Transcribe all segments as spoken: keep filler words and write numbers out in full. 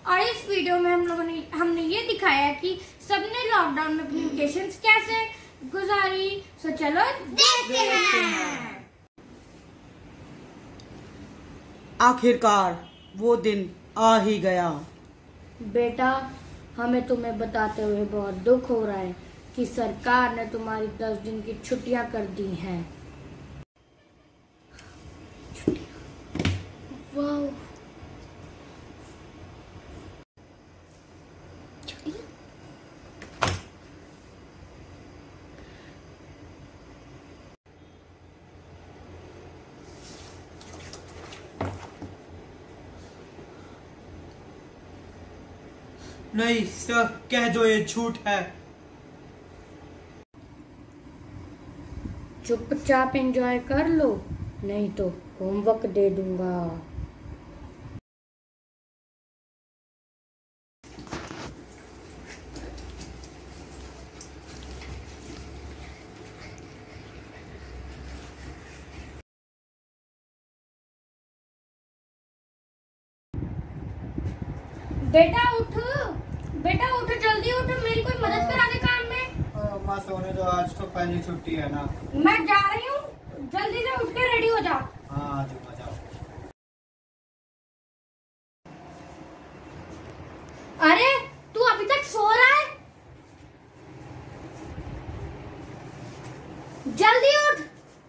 और इस वीडियो में हम लोगों ने हमने ये दिखाया है कि सबने लॉकडाउन में अपनी वेकेशंस कैसे गुजारी। सो चलो देखते हैं। आखिरकार वो दिन आ ही गया। बेटा, हमें तुम्हें बताते हुए बहुत दुख हो रहा है कि सरकार ने तुम्हारी दस दिन की छुट्टियां कर दी हैं। वाह, नहीं सर, कह दो ये झूठ है। चुपचाप एंजॉय कर लो, नहीं तो होमवर्क दे दूंगा। बेटा उठ, बेटा उठ, जल्दी उठ, मेरी कोई मदद करा दे काम में। अम्मा सोने दो, आज तो पहली छुट्टी है ना। मैं जा रही हूँ, जल्दी से उठ के रेडी हो जा। हाँ आ जाओ, आ जाओ। अरे तू अभी तक सो रहा है? जल्दी उठ।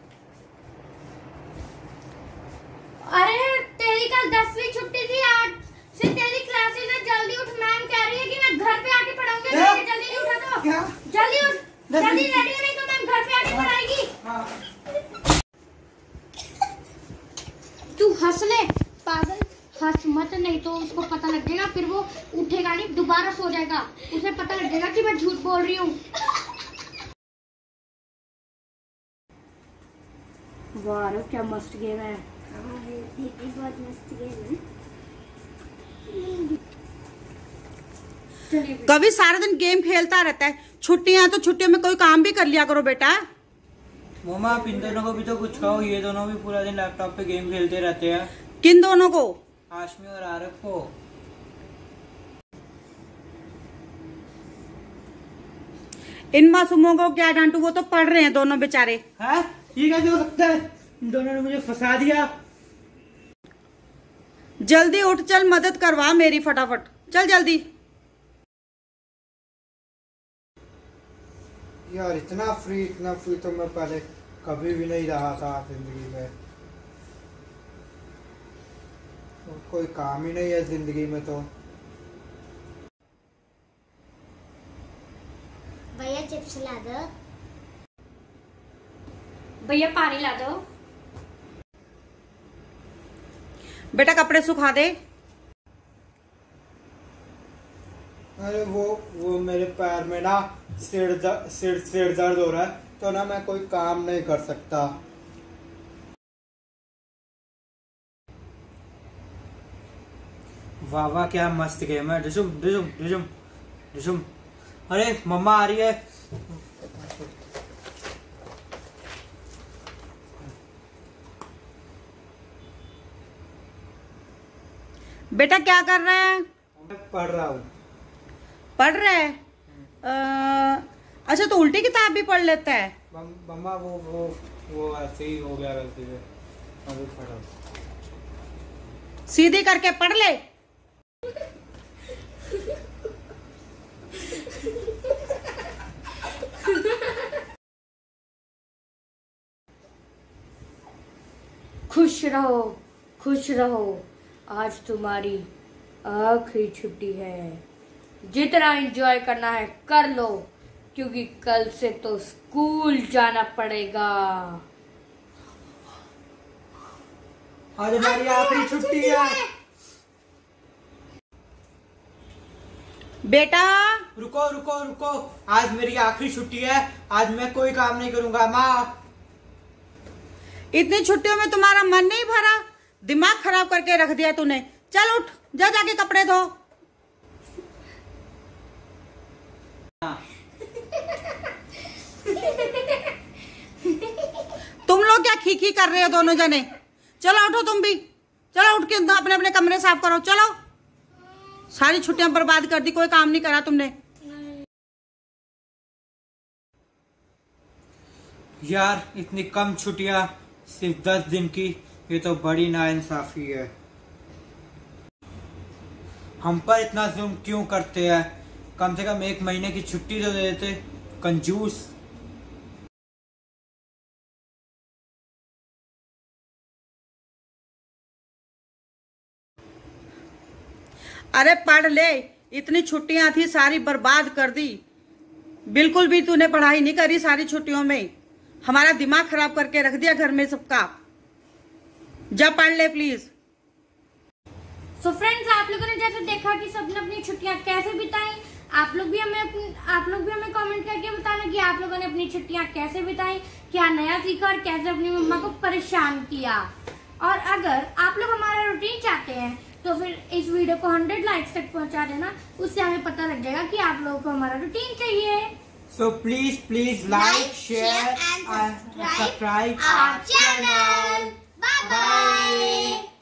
अरे तेरी कल दसवीं छुट्टी थी, आज से तेरी क्लासेस है। जल्दी उठ, मैम कह रही है कि मैं घर पे आके पढ़ाऊंगी। जल्दी नहीं उठा तो क्या? जल्दी उठ, जल्दी रेडी हो, नहीं तो मैम घर पे आके पढ़ाएगी। हाँ। तू हंस ले पागल, हंस मत, नहीं तो उसको पता लग जाएगा, फिर वो उठेगा नहीं, दोबारा सो जाएगा। उसे पता लग जाएगा कि मैं झूठ बोल रही हूँ। वाह क्या मस्त गेम है। बहुत मस्त गेम है। कभी सारा दिन गेम खेलता रहता है। छुट्टियां तो छुट्टियों में कोई काम भी कर लिया करो बेटा। मम्मा, आप इन दोनों को भी तो कुछ कहो, ये दोनों भी पूरा दिन लैपटॉप पे गेम खेलते रहते हैं। किन दोनों को? हाशमी और आरिफ को। इन मासूमों को क्या डांटू, वो तो पढ़ रहे हैं दोनों बेचारे। हैं? ये कैसे हो सकता है? इन दोनों ने मुझे फंसा दिया। जल्दी उठ, चल मदद करवा मेरी फटाफट, चल जल्दी। यार इतना फ्री इतना फ्री तो मैं पहले कभी भी नहीं रहा था जिंदगी में। तो कोई काम ही नहीं है जिंदगी में। तो भैया चिप्स ला दो, भैया पानी ला दो। बेटा कपड़े सुखा दे। अरे वो वो मेरे पैर में ना सिर दर्द सिर सिर दर्द हो रहा है, तो ना मैं कोई काम नहीं कर सकता। वाह वाह क्या मस्त गेम है। डिशुम डिशुम डिशुम डिशुम। अरे मम्मा आ रही है। बेटा क्या कर रहा है? पढ़ रहा हूँ। पढ़ रहा है? आ, अच्छा तो उल्टी किताब भी पढ़ लेता है? मम्मा वो वो वो ऐसे ही हो गया गलती से। अभी पढ़ो। सीधी करके पढ़ ले। खुश रहो, खुश रहो, आज तुम्हारी आखिरी छुट्टी है। जितना एंजॉय करना है कर लो, क्योंकि कल से तो स्कूल जाना पड़ेगा। आज हमारी आखिरी छुट्टी है। बेटा रुको रुको रुको, आज मेरी आखिरी छुट्टी है। आज मैं कोई काम नहीं करूंगा। माँ, इतनी छुट्टियों में तुम्हारा मन नहीं भरा? दिमाग खराब करके रख दिया तूने। चल उठ, जा जाके कपड़े धो। तुम लोग क्या खी खी कर रहे हो दोनों जने? चलो उठो तुम भी, चलो उठ के अपने अपने कमरे साफ करो। चलो सारी छुट्टियां बर्बाद कर दी, कोई काम नहीं करा तुमने। यार इतनी कम छुट्टियां, सिर्फ दस दिन की, ये तो बड़ी नाइंसाफी है। हम पर इतना जुल्म क्यों करते हैं? कम से कम एक महीने की छुट्टी तो दे देते, कंजूस। अरे पढ़ ले, इतनी छुट्टियां थी सारी बर्बाद कर दी। बिल्कुल भी तूने पढ़ाई नहीं करी सारी छुट्टियों में, हमारा दिमाग खराब करके रख दिया घर में सबका। जा पढ़ ले प्लीज। सो so फ्रेंड्स, आप लोगों ने जैसे देखा कि सबने अपनी छुट्टियां कैसे बिताई। आप लोग भी हमें अपनी, आप लोग भी हमें कमेंट करके बताना कि आप लोगों ने अपनी छुट्टियां कैसे बिताई, क्या नया सीखा और कैसे अपनी मम्मा को परेशान किया। और अगर आप लोग हमारा रूटीन चाहते हैं तो फिर इस वीडियो को हंड्रेड लाइक्स तक पहुंचा देना, उससे हमें पता लग जाएगा कि आप लोगों को हमारा रूटीन चाहिए। So please, please like, Like, share, share and and subscribe subscribe our channel. Bye bye.